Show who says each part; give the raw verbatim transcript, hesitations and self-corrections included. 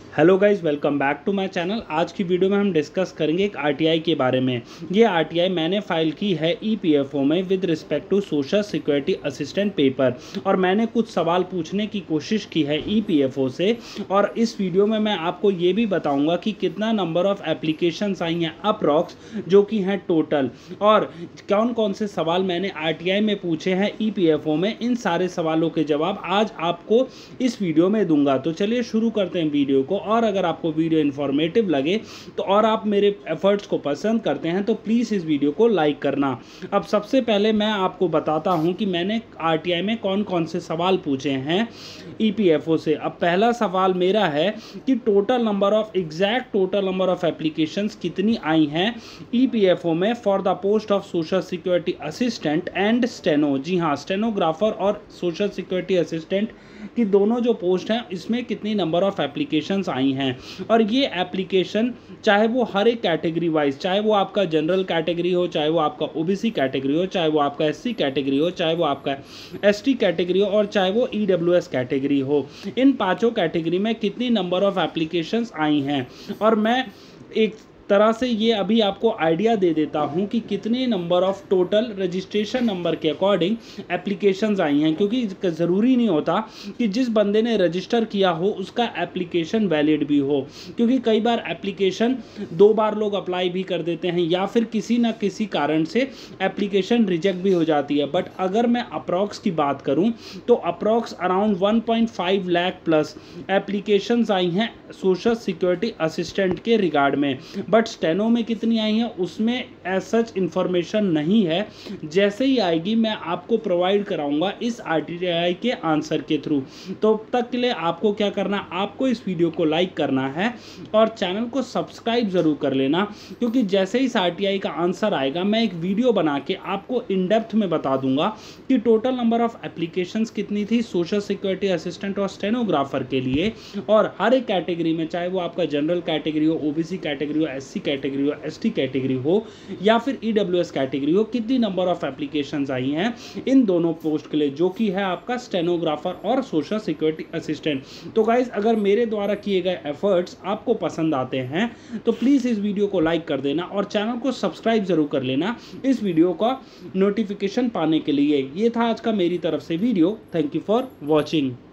Speaker 1: Hello guys, welcome back to my channel. आज की video में हम डिस्कस करेंगे एक आरटीआई के बारे में। ये आरटीआई मैंने फाइल की है ईपीएफओ में with respect to social security assistant paper, और मैंने कुछ सवाल पूछने की कोशिश की है ईपीएफओ से। और इस वीडियो में मैं आपको ये भी बताऊंगा कि कितना नंबर ऑफ एप्लीकेशंस आई हैं अप्रॉक्स, जो कि हैं टोटल, और कौन कौन से सवाल मैंने आरटीआई में पूछे हैं ईपीएफओ में। इन सारे सवालों के जवाब आज आपको इस वीडियो में दूंगा। तो चलिए शुरू करते हैं वीडियो को। और अगर आपको वीडियो इन्फॉर्मेटिव लगे तो और आप मेरे एफर्ट्स को पसंद करते हैं तो प्लीज़ इस वीडियो को लाइक करना। अब सबसे पहले मैं आपको बताता हूं कि मैंने आरटीआई में कौन कौन से सवाल पूछे हैं ईपीएफओ से। अब पहला सवाल मेरा है कि total number of exact total number of applications कितनी आई हैं ईपीएफओ में for the post of social security assistant and steno. जी हाँ, स्टेनोग्राफर और सोशल सिक्योरिटी असिस्टेंट की दोनों जो पोस्ट हैं इसमें कितनी नंबर ऑफ एप्लीकेशंस आई हैं। और ये एप्लीकेशन चाहे वो हर एक कैटेगरी वाइज, चाहे वो आपका जनरल कैटेगरी हो, चाहे वो आपका ओबीसी कैटेगरी हो, चाहे वो आपका एससी कैटेगरी हो, चाहे वो आपका एसटी कैटेगरी हो, और चाहे वो ईडब्ल्यूएस कैटेगरी हो, इन पांचों कैटेगरी में कितनी नंबर ऑफ एप्लीकेशंस आई हैं। और मैं एक तरह से ये अभी आपको आइडिया दे देता हूँ कि कितने number of total registration number के अकॉर्डिंग एप्लीकेशंस आई हैं, क्योंकि ज़रूरी नहीं होता कि जिस बंदे ने रजिस्टर किया हो उसका एप्लीकेशन वैलिड भी हो, क्योंकि कई बार एप्लीकेशन दो बार लोग अप्लाई भी कर देते हैं या फिर किसी ना किसी कारण से एप्लीकेशन रिजेक्ट भी हो जाती है। बट अगर मैं अप्रॉक्स की बात करूँ तो approx around one point five lakh plus applications आई हैं सोशल सिक्योरिटी असिस्टेंट के रिगार्ड में। बट स्टेनो में कितनी आई हैं उसमें एज सच इंफॉर्मेशन नहीं है। जैसे ही आएगी मैं आपको प्रोवाइड कराऊंगा इस आरटीआई के आंसर के थ्रू। तो तब तक के लिए आपको क्या करना, आपको इस वीडियो को लाइक करना है और चैनल को सब्सक्राइब जरूर कर लेना, क्योंकि जैसे ही इस आरटीआई का आंसर आएगा मैं एक वीडियो बना के आपको इन डेप्थ में बता दूंगा कि टोटल नंबर ऑफ एप्लीकेशंस कितनी थी सोशल सिक्योरिटी असिस्टेंट और स्टेनोग्राफर के लिए। और हर एक कैटेगरी में, चाहे वो आपका जनरल कैटेगरी हो, ओबीसी कैटेगरी हो, एससी कैटेगरी हो, एसटी कैटेगरी हो या फिर ईडब्ल्यूएस कैटेगरी हो, कितनी नंबर ऑफ एप्लीकेशंस आई हैं इन दोनों पोस्ट के लिए, जो कि है आपका स्टेनोग्राफर और सोशल सिक्योरिटी असिस्टेंट। तो गाइज, अगर मेरे द्वारा किए गए एफर्ट्स आपको पसंद आते हैं तो प्लीज़ इस वीडियो को लाइक कर देना और चैनल को सब्सक्राइब जरूर कर लेना इस वीडियो का नोटिफिकेशन पाने के लिए। ये था आज का मेरी तरफ से video. Thank you for watching.